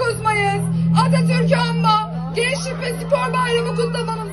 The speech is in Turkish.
9 Mayıs Atatürk'ü anma, Gençlik ve Spor Bayramı kutlamamız